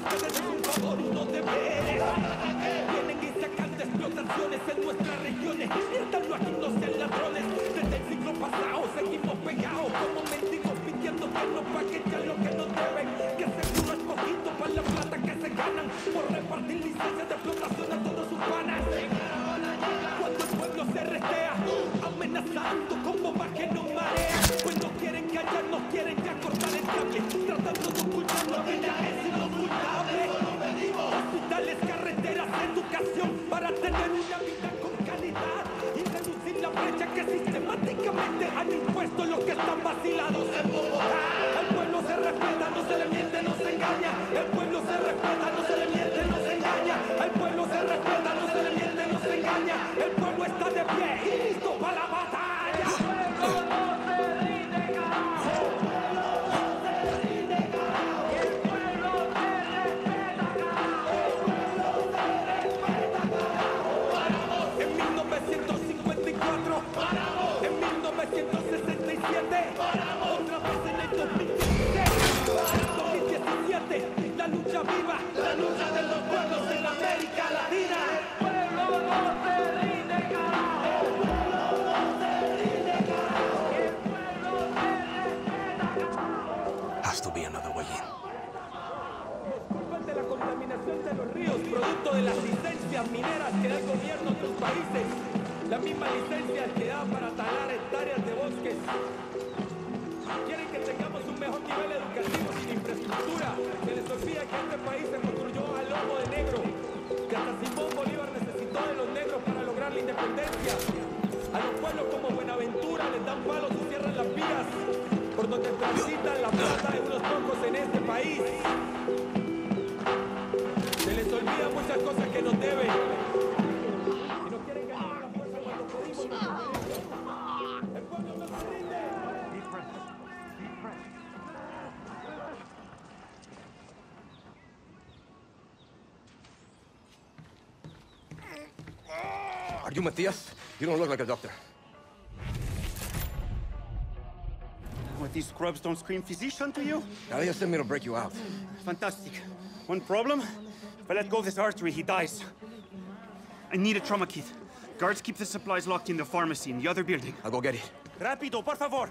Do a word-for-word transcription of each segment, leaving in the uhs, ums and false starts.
ustedes es un favor, uno deberes. Vienen y sacan de explotaciones en nuestras regiones. Miérdanlo, aquí no sean ladrones. Desde el siglo pasado seguimos pegados como mendigos pidiendo que nos paguen ya lo que nos deben. Que seguro es poquito para la plata que se ganan por repartir licencias de explotación a todos sus panas. Cuando el pueblo se restea, amenazando con bombas que nos marean. Pues no quieren callar, no quieren ya cortar el cable, tratando de ocultar lo que ya es inocultable. Hospitales, carreteras, educación para tener una vida con calidad y reducir la brecha que sistemáticamente han impuesto los que están vacilados en Bogotá. El pueblo se respeta, no se le miente, no se engaña. El pueblo se respeta, no se le miente, no se engaña. El pueblo se respeta, no se le miente, no se engaña. El pueblo está de pie y listo para la batalla. El pueblo no se rinde, carajo. El pueblo no se rinde, carajo. El pueblo se respeta, carajo. El pueblo se respeta, carajo. En mil novecientos cincuenta y cuatro, en mil novecientos sesenta y siete, otra vez en el dos mil dieciséis, dos mil diecisiete, la lucha viva, la lucha de los pueblos en América Latina. El pueblo no se rinde, carajo. El pueblo no se rinde, carajo. El pueblo se respeta, carajo. Has to be another way in. Es culpa de la contaminación de los ríos, producto de las licencias mineras que da el gobierno de los países. La misma licencia que da para talar hectáreas de bosques. Quieren que tengamos un mejor nivel educativo sin infraestructura. Se les olvida que este país se construyó a lomo de negro. Que hasta Simón Bolívar necesitó de los negros para lograr la independencia. A los pueblos como Buenaventura les dan palos y cierran las vías por donde transitan la plata de unos pocos en este país. Se les olvida muchas cosas que nos deben. Y no quieren ganar a la fuerza cuando pedimos nuestra derecha. El pueblo no se rinde. Are you Matthias? You don't look like a doctor. What, these scrubs don't scream physician to you? Now they sent me to break you out. Fantastic. One problem? If I let go of this artery, he dies. I need a trauma kit. Guards keep the supplies locked in the pharmacy in the other building. I'll go get it. Rápido, por favor!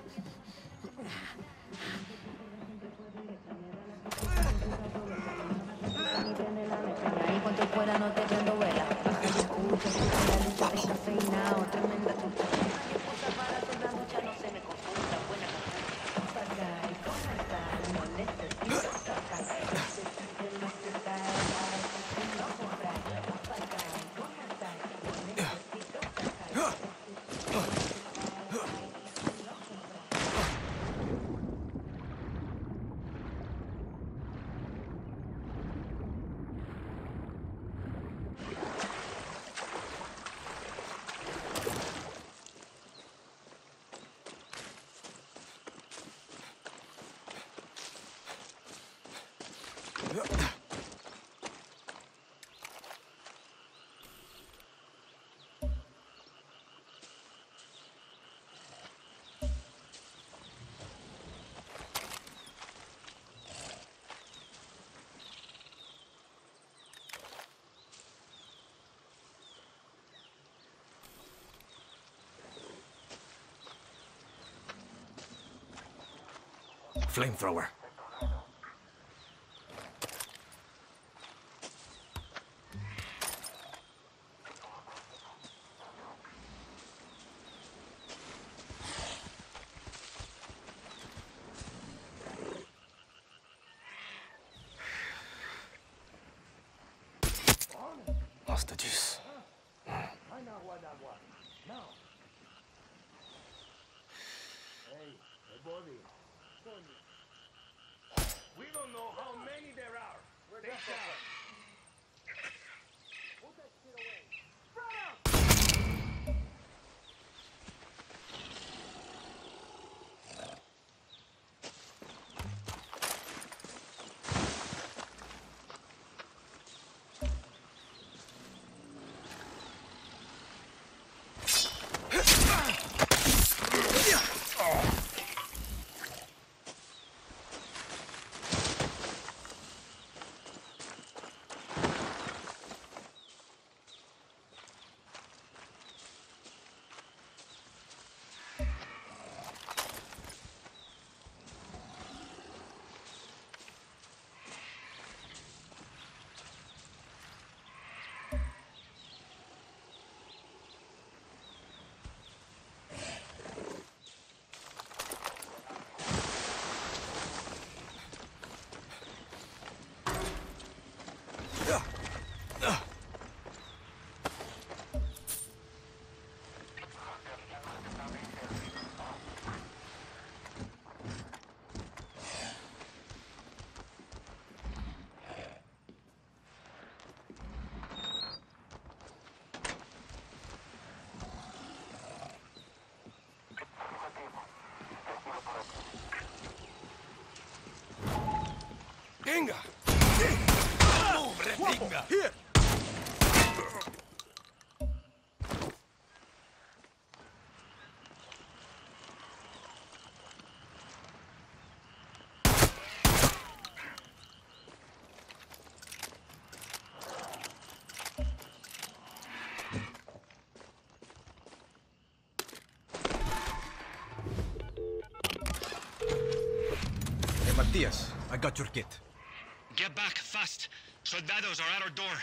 Flamethrower. Hostages. I know what I want. Now. Hey, hey, Bobby. We don't know how many there are. Where'd they go? Put that shit away. Brother! droga! Here! Matias, I got your kit. Get back, fast. Soldados are at our door.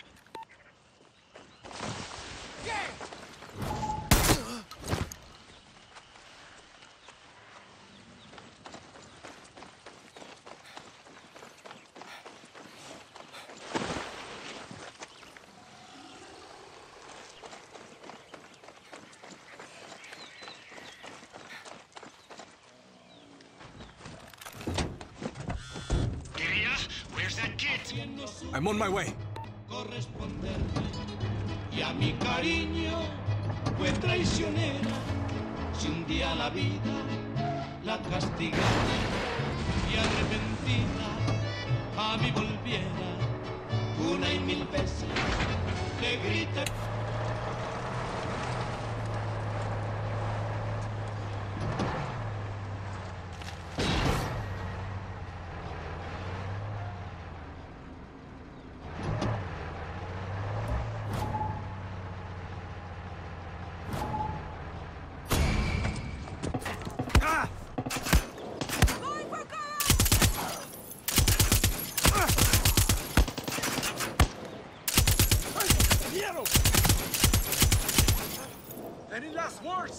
Where's that kid? I'm on my way. Corresponderme y a mi cariño fue traicionera. Si un día la vida la castigara y arrepentida a mí volviera, una y mil veces le grité. Any last words?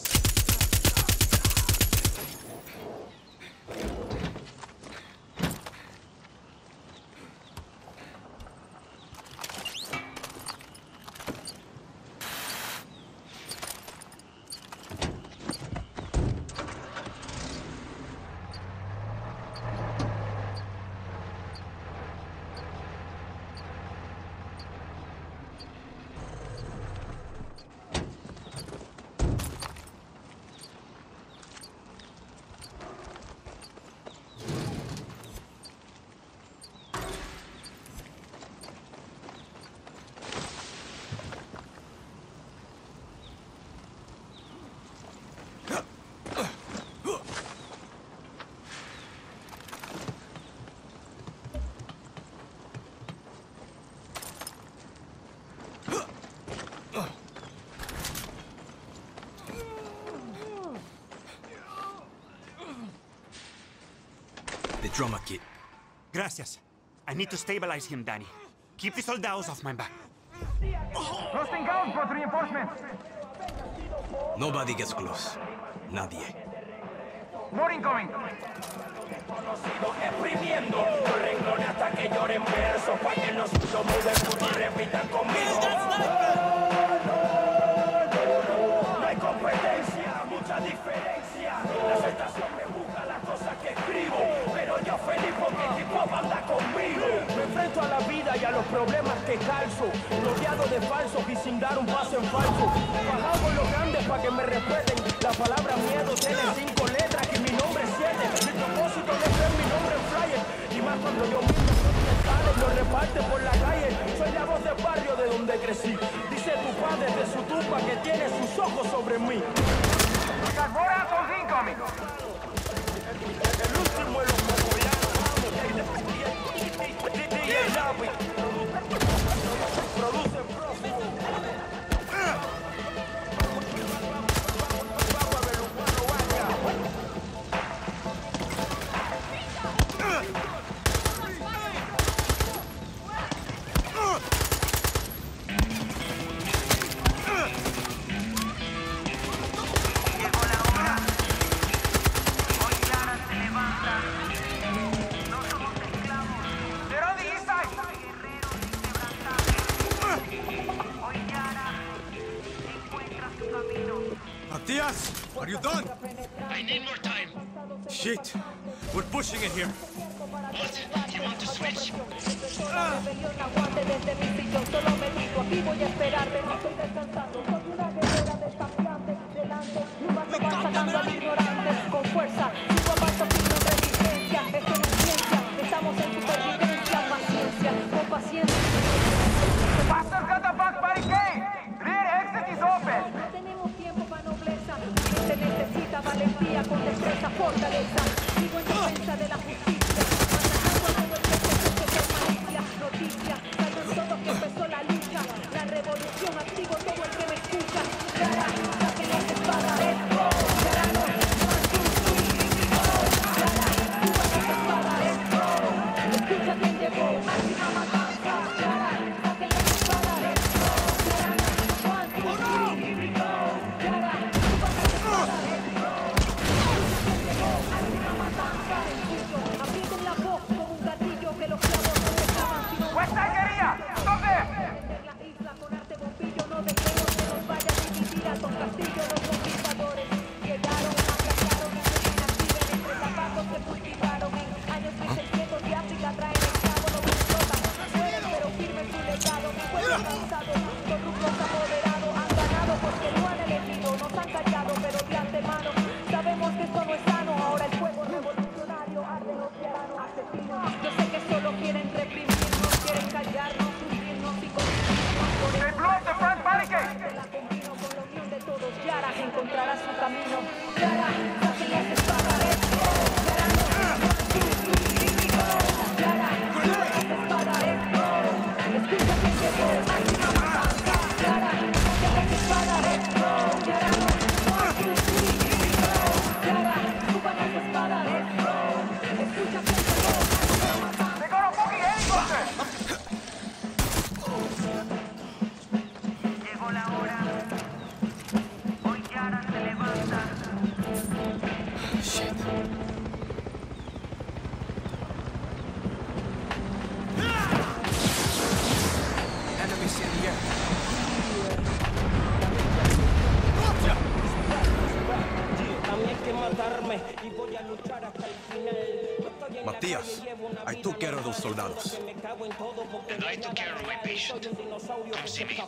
The trauma kit. Gracias. I need to stabilize him, Danny. Keep the soldados off my back. Roasting out for reinforcements. Nobody gets close. Nadie. More incoming. Conocido exprimiendo los renglones hasta que lloren versos, pa' que los suyos muden y repitan conmigo. No hay competencia, mucha diferencia. La aceptación me busca las cosas que escribo, pero yo feliz porque el hip hop anda conmigo. Me enfrento a la vida y a los problemas que calzo, rodeado de falsos y sin dar un paso en falso. Bajado con los grandes pa' que me respeten. La palabra miedo tiene cinco letras y mi nombre es siete. Mi propósito no es ver mi nombre en flyer, y más cuando yo mismo soy lo reparte por la calle. Soy la voz del barrio de donde crecí. Dice tu padre de su tumba que tiene sus ojos sobre mí. More assholes incoming. El último de los mogollanos. D J Lavi. Produce Pro. Matias, are you done? I need more time. Shit, we're pushing it here. What? You want to switch? Desde mi sillón solo me digo, aquí voy a esperarte, no estoy descansando. Soy una guerrera desafiante, delante, mi vaso va sacando al ignorante. Con fuerza, sigo a paso sin resistencia. Esto no es ciencia, estamos en supervivencia. Paciencia, con paciencia. valentía, con destreza, fortaleza. Vivo en defensa de la justicia, atacando a todo el que se escuche por malicia. Noticia, saben todos que empezó la lucha, la revolución, activo todo el que me escucha. Yara, saquen las espadas, Yara, no, Yara, suban las espadas, escucha quién llegó, máxima matanza. Yara, saquen las espadas, Yara, one, two, three, go. Yara, suban las espadas, aprieten la voz con un gatillo que los clavos no se clavan sino ¡West Side quería! ¿Dónde? defender la isla con arte bombillo. No dejemos que nos vaya a dividir a Don Castillo. Los conquistadores llegaron, atacaron y se activen entre zapatos que cultivaron en años mil seiscientos de África. Traen esclavos, los explotan, mueren pero firmes su legado. Mi pueblo cansado, corruptos apoderados han ganado porque no han elegido, nos han callado pero de antemano sabemos que esto no es sano. Ahora el fuego revolucionario arde los tiranos asesinos. Yo sé que solo quieren reprimirnos, quieren callarnos, hundirnos y consumirnos por They eso. blew up the front barricade! La combino con la unión de todos. Yara encontrará su camino. Yara, saquen las espadas. Yara, no, Yara, suban las espadas. Escucha quién llegó, máxima matanza. Yara, saquen las espadas. Yara, no, one, two, three, go. Yara, suban las espadas. Escucha quién llegó, máxima matanza. They got a fucking helicopter! Llegó la hora. Hoy Yara se levanta. Shit. Enemies in the air. Matías, I took care of those soldados. And I took care of my patient. Come see me.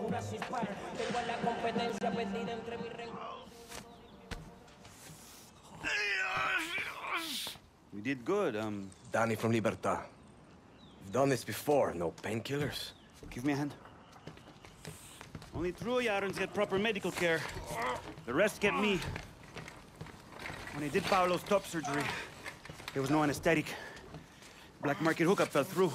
You did good. Um, Danny from Libertad. We've done this before, no painkillers. give me a hand. Only true Yarans get proper medical care. The rest get me. When I did Paolo's top surgery, there was no anesthetic. Black market hookup fell through.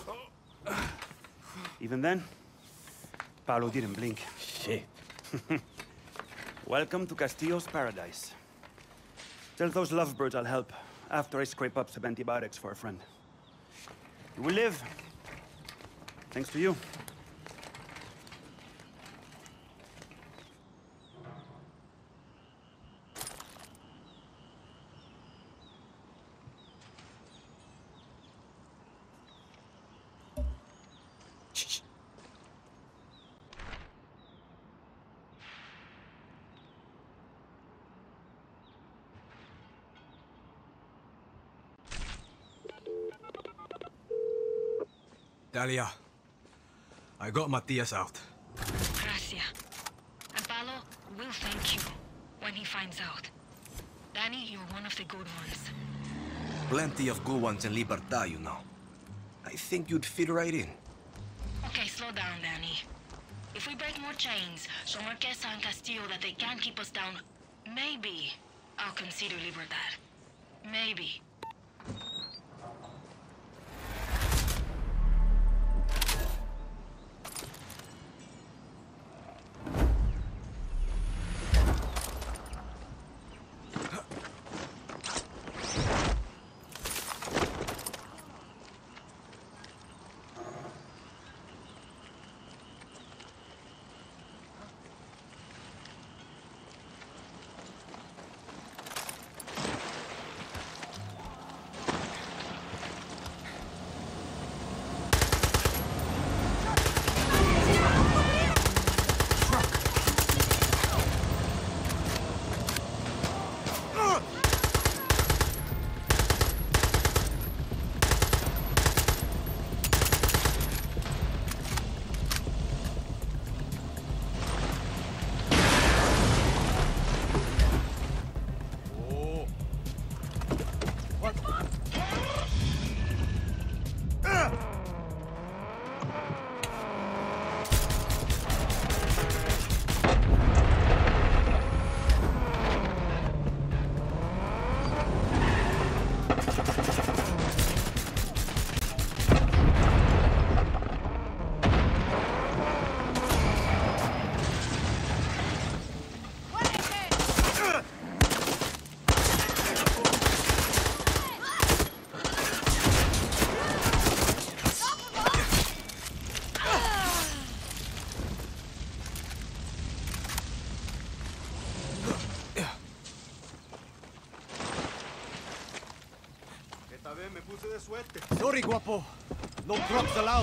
Even then, Paolo didn't blink. Shit. Welcome to Castillo's paradise. Tell those lovebirds I'll help after I scrape up some antibiotics for a friend. You will live. Thanks to you. Dalia, I got Matias out. Gracias. And Paolo will thank you when he finds out. Danny, you're one of the good ones. Plenty of good ones in Libertad, you know. I think you'd fit right in. Okay, slow down, Danny. If we break more chains, show Marquesa and Castillo that they can't keep us down, maybe I'll consider Libertad. Maybe. Sorry, guapo. No drops allowed.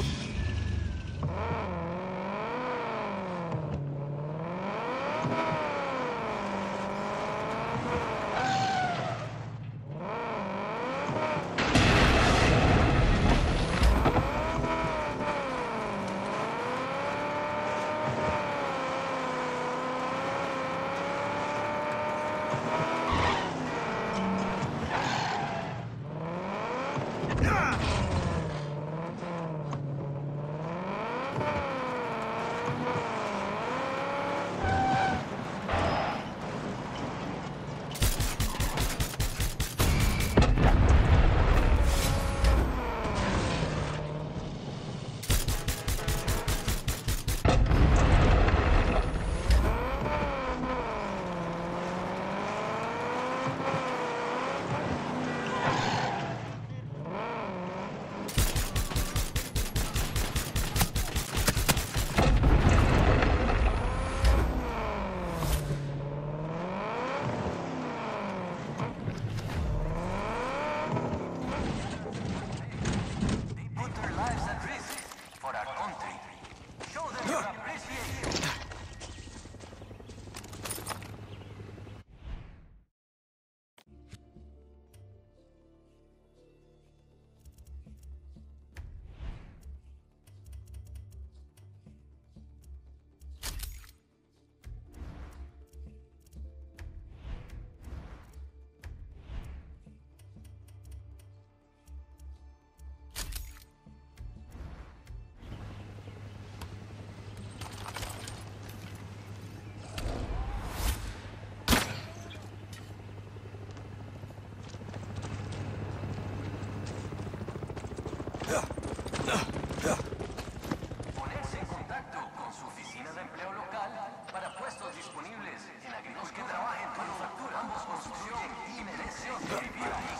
Ponerse en contacto con su oficina de empleo local para puestos disponibles en agricultura que trabajen con manufactura. Ambos construyen y merecen vivir ahí.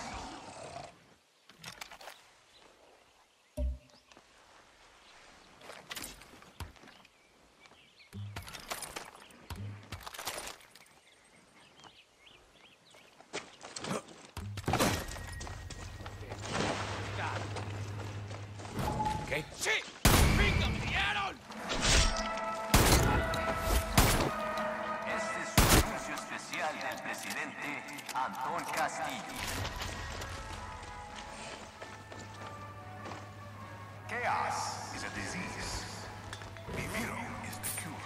¿Qué? ¡Sí! ¡Venga, me dieron! Este es un anuncio especial del presidente Antón Castillo. Chaos is a disease. Viviro is the cure.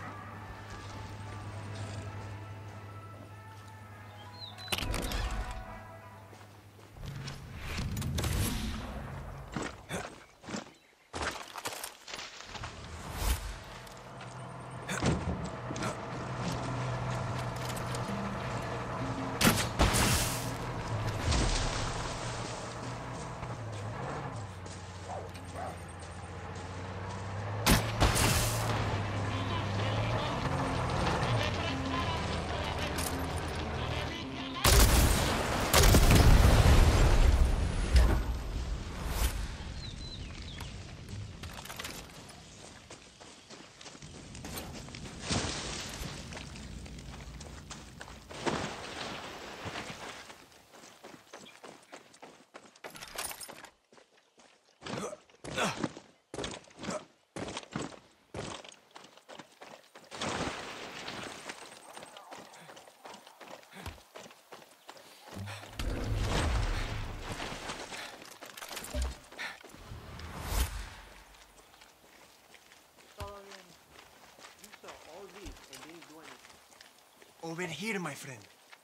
Over here, my friend.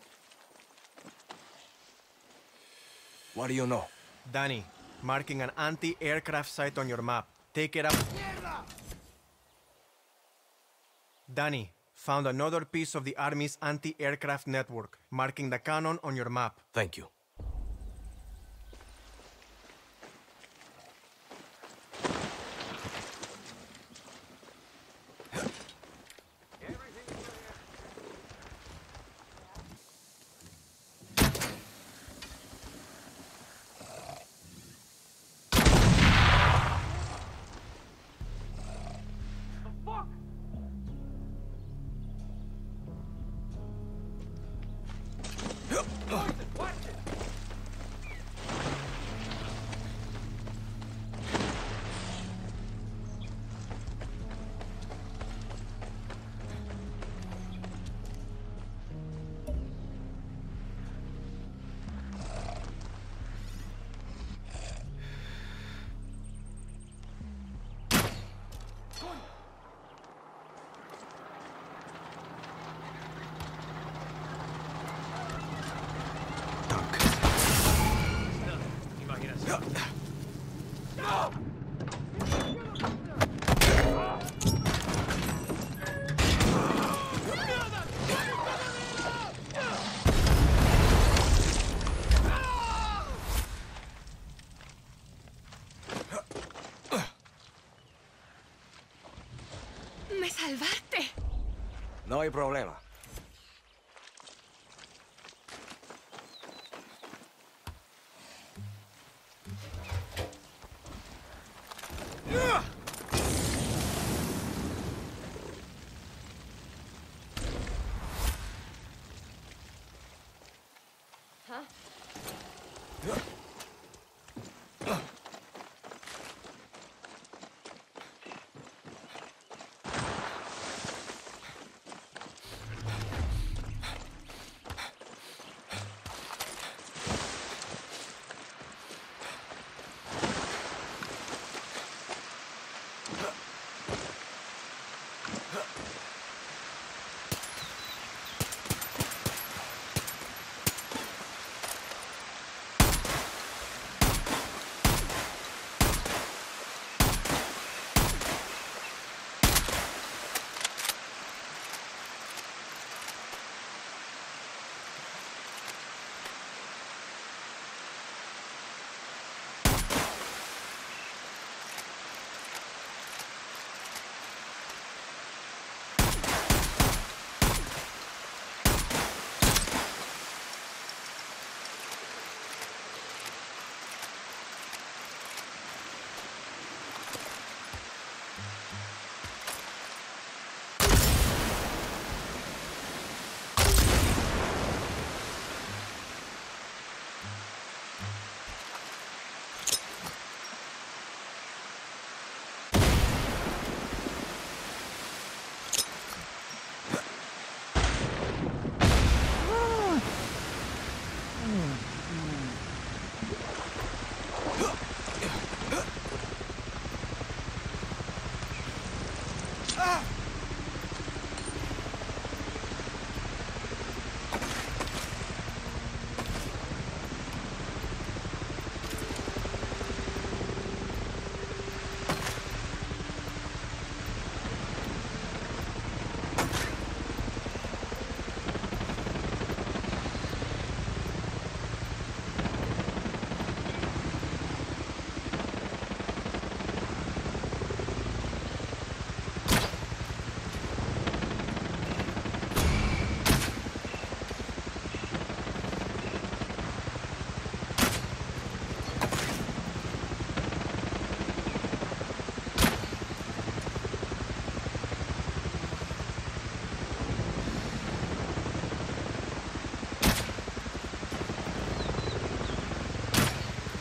What do you know? Danny, marking an anti-aircraft site on your map. Take it up. Danny, found another piece of the Army's anti-aircraft network, marking the cannon on your map. Thank you. ¡Me salvaste! No hay problema.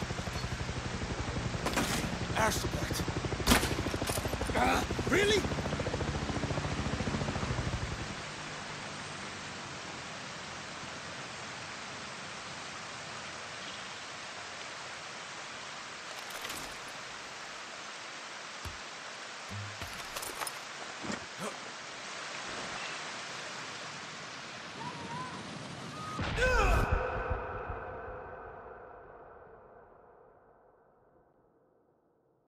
Air support. Uh, really?